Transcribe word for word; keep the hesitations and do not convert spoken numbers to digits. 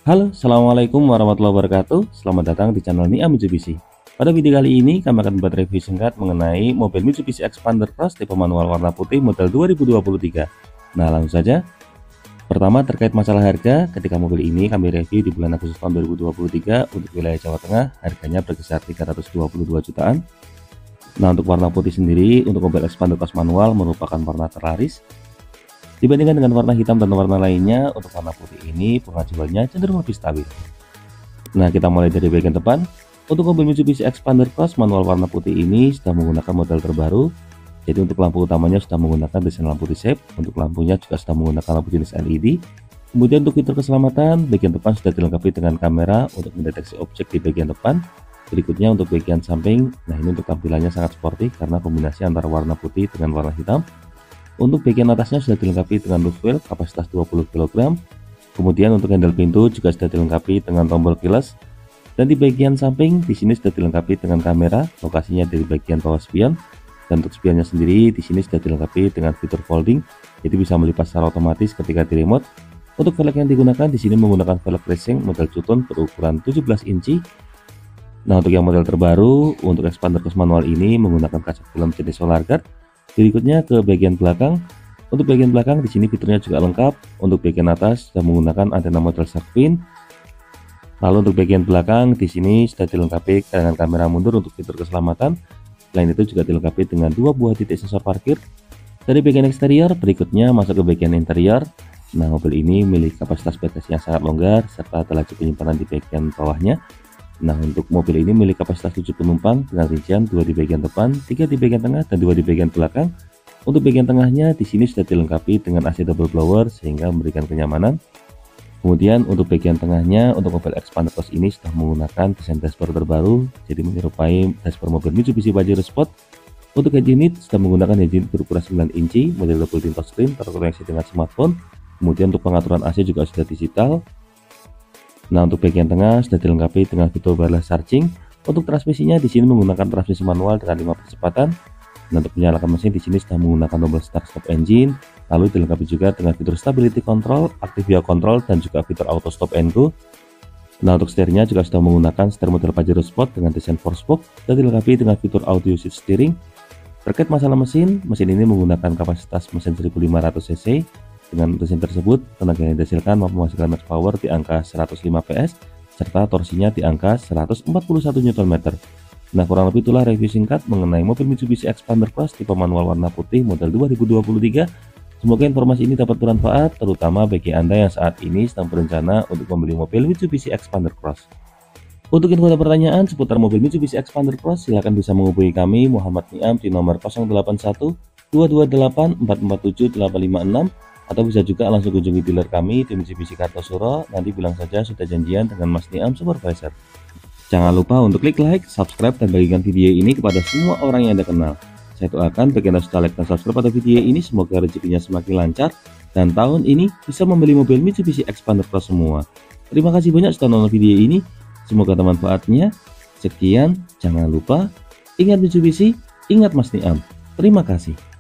Halo, assalamualaikum warahmatullahi wabarakatuh. Selamat datang di channel Niam Mitsubishi. Pada video kali ini kami akan membuat review singkat mengenai mobil Mitsubishi Xpander Cross tipe manual warna putih model dua ribu dua puluh tiga. Nah, langsung saja. Pertama, terkait masalah harga, ketika mobil ini kami review di bulan Agustus tahun dua ribu dua puluh tiga untuk wilayah Jawa Tengah, harganya berkisar tiga ratus dua puluh dua jutaan. Nah, untuk warna putih sendiri untuk mobil Xpander Cross manual merupakan warna terlaris. Dibandingkan dengan warna hitam dan warna lainnya, untuk warna putih ini pengajuannya cenderung lebih stabil. Nah, kita mulai dari bagian depan. Untuk mobil Mitsubishi Xpander Cross manual warna putih ini sudah menggunakan model terbaru. Jadi untuk lampu utamanya sudah menggunakan desain lampu resep, untuk lampunya juga sudah menggunakan lampu jenis L E D. Kemudian untuk fitur keselamatan, bagian depan sudah dilengkapi dengan kamera untuk mendeteksi objek di bagian depan. Berikutnya untuk bagian samping, nah ini untuk tampilannya sangat sporty karena kombinasi antara warna putih dengan warna hitam. Untuk bagian atasnya sudah dilengkapi dengan roof rail kapasitas dua puluh kilogram. Kemudian untuk handle pintu juga sudah dilengkapi dengan tombol keyless. Dan di bagian samping di sini sudah dilengkapi dengan kamera, lokasinya dari bagian bawah spion. Dan untuk spionnya sendiri di sini sudah dilengkapi dengan fitur folding, jadi bisa melipat secara otomatis ketika di remote. Untuk velg yang digunakan di sini menggunakan velg racing model Chuton berukuran tujuh belas inci. Nah, untuk yang model terbaru untuk Xpander Cross manual ini menggunakan kaca film jenis Solar Guard. Berikutnya ke bagian belakang. Untuk bagian belakang di sini fiturnya juga lengkap. Untuk bagian atas sudah menggunakan antena model shark fin. Lalu untuk bagian belakang di sini sudah dilengkapi dengan kamera mundur untuk fitur keselamatan. Selain itu juga dilengkapi dengan dua buah titik sensor parkir. Dari bagian eksterior berikutnya masuk ke bagian interior. Nah, mobil ini memiliki kapasitas bagasi yang sangat longgar serta ada laju penyimpanan di bagian bawahnya. Nah, untuk mobil ini memiliki kapasitas tujuh penumpang dengan rincian dua di bagian depan, tiga di bagian tengah, dan dua di bagian belakang. Untuk bagian tengahnya di sini sudah dilengkapi dengan A C double blower sehingga memberikan kenyamanan. Kemudian untuk bagian tengahnya untuk mobil Xpander Cross ini sudah menggunakan desain dashboard terbaru, jadi menyerupai dashboard mobil Mitsubishi Pajero Sport. Untuk head unit sudah menggunakan head unit berukuran sembilan inci, model double tint touchscreen terkoneksi dengan smartphone. Kemudian untuk pengaturan A C juga sudah digital. Nah, untuk bagian tengah sudah dilengkapi dengan fitur wireless charging. Untuk transmisinya di sini menggunakan transmisi manual dengan lima percepatan. Nah, untuk menyalakan mesin di sini sudah menggunakan tombol start stop engine. Lalu dilengkapi juga dengan fitur stability control, active vehicle control, dan juga fitur auto stop and go. Nah, untuk setirnya juga sudah menggunakan setir model Pajero Sport dengan desain four spoke dan dilengkapi dengan fitur audio shift steering. Terkait masalah mesin, mesin ini menggunakan kapasitas mesin seribu lima ratus cc. Dengan mesin tersebut, tenaga yang dihasilkan mampu menghasilkan max power di angka seratus lima P S, serta torsinya di angka seratus empat puluh satu newton meter. Nah, kurang lebih itulah review singkat mengenai mobil Mitsubishi Xpander Cross tipe manual warna putih model dua ribu dua puluh tiga. Semoga informasi ini dapat bermanfaat, terutama bagi Anda yang saat ini sedang berencana untuk membeli mobil Mitsubishi Xpander Cross. Untuk info dan pertanyaan seputar mobil Mitsubishi Xpander Cross, silahkan bisa menghubungi kami Muhammad Niam di nomor nol delapan satu dua dua delapan empat empat tujuh delapan lima enam. Atau bisa juga langsung kunjungi dealer kami di Mitsubishi Kartosuro. Nanti bilang saja sudah janjian dengan Mas Niam Supervisor. Jangan lupa untuk klik like, subscribe, dan bagikan video ini kepada semua orang yang Anda kenal. Saya doakan bagi Anda sudah like dan subscribe pada video ini, semoga rezekinya semakin lancar dan tahun ini bisa membeli mobil Mitsubishi Xpander Cross semua. Terima kasih banyak sudah nonton video ini, semoga bermanfaatnya. Sekian, jangan lupa ingat Mitsubishi, ingat Mas Niam. Terima kasih.